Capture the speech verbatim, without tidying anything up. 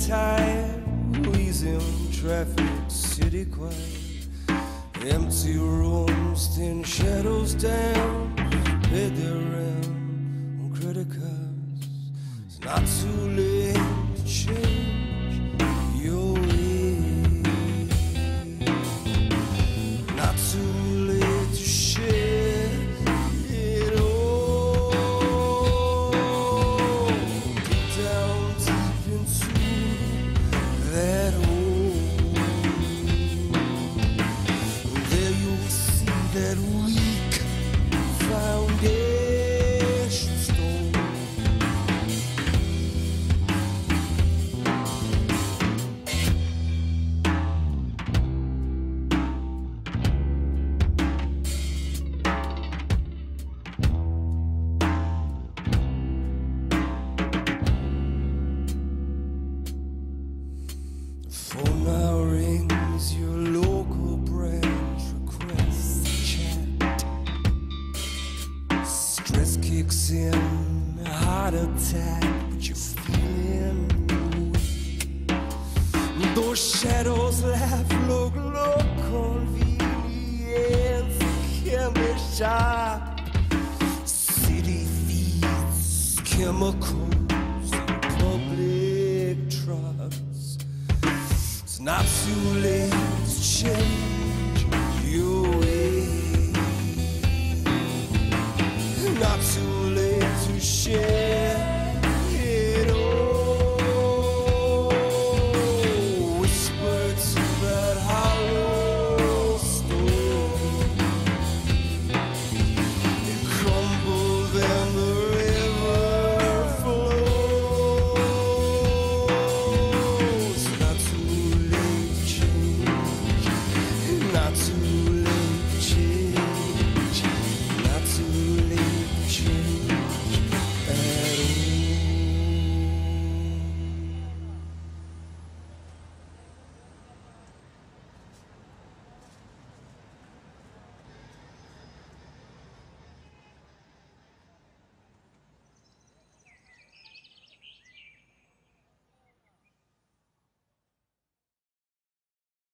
tired, wheezing traffic, city quiet, empty rooms, thin shadows down, paid their rent on credit cards. It's not too late to change your ways, not too late to share it all. Deep down, deep into that hole, there you'll see that weak foundation stone. Phone now rings, your local branch requests a chat. Stress kicks in, a heart attack, but you're feeling weak. Those shadows laugh, look, look, convenience, chemist shop. City feeds chemicals, public troughs. It's not too late to change